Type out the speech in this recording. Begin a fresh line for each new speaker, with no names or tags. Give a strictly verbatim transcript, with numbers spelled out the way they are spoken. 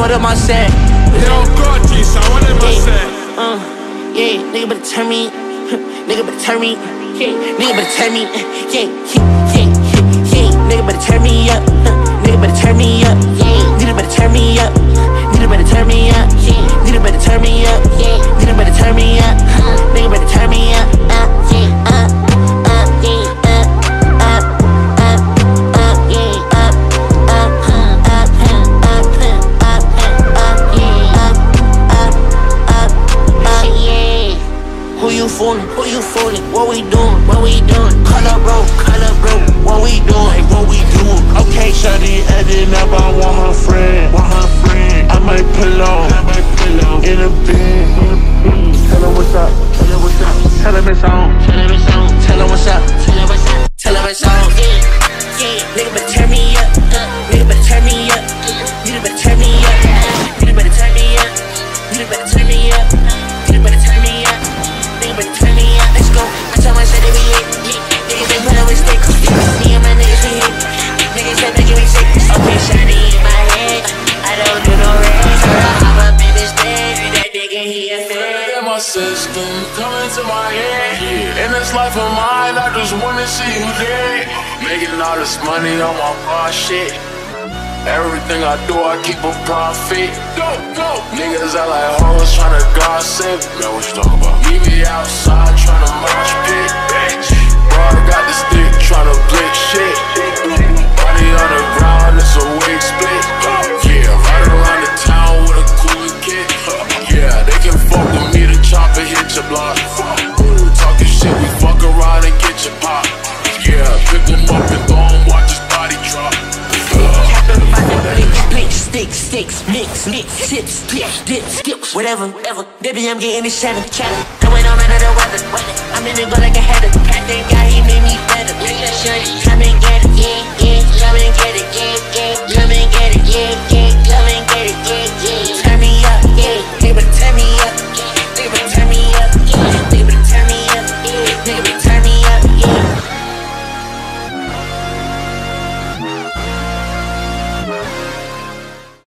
what am I saying?
Yo, God, G, son, what am I saying?
Uh, yeah, nigga better turn me. Nigga better turn me. Yeah, nigga better turn me. Yeah, yeah, yeah, yeah, yeah. Nigga better turn me up. Nigga better turn me up. Yeah, nigga better turn me up. Nigga better turn me up. Yeah, nigga better turn me up. Yeah, nigga better turn me up. Nigga better turn me up. Uh, yeah, uh, uh, yeah, uh, up, up, up, yeah, up, up, up, up, up, up, up, yeah, up, up, up, up, yeah. Who you fooling? Who you fooling? What we doing? What we doing? Color bro, color bro. What we doing? Hey, what we doing? Okay, shawty adding up. I want her friend. Want her friend. I might pull on. I might pull on in a bin. Tell her what's up. Tell her what's up. Tell her it's on. Tell her it's on. Tell her what's up. Tell her what's up. Tell her it's on. Yeah, yeah. Nigga better turn me up. Nigga better turn me up. Nigga better turn me up. Nigga better turn me up. Nigga better turn me up. Nigga better turn me up. Nigga better turn me up. Let's go. I tell myself that we hit. Niggas ain't put up with sticks. Me and my niggas we hit. Niggas said they give me sick. Okay, shawty in my head. I don't do no rest. I'm up in this bed. That nigga he a fan.
In my system, coming to my head. Yeah. In this life of mine, I just wanna see you dead. Making all this money on my boss shit. Everything I do, I keep a profit. Go, go. Niggas out like hoes tryna gossip. Man, what you talking about? Meet me outside tryna mosh pit. Bitch. Bro, I got the stick tryna blick shit. Body on the ground, it's a wig split. Yeah, right around the town with a cooler kid. Yeah, they can fuck with me, the chopper hit your block. Talking shit, we fuck around and get your pop. Yeah, pick them up and go and watch his body drop.
Blink, sticks, sticks, mix, mix, tips, tips, dip, skips, whatever, whatever. Baby, I'm getting this cheddar, cheddar. Going on under the weather, weather. I'm in the go like a header. That guy, he made me better. Come and get it, yeah.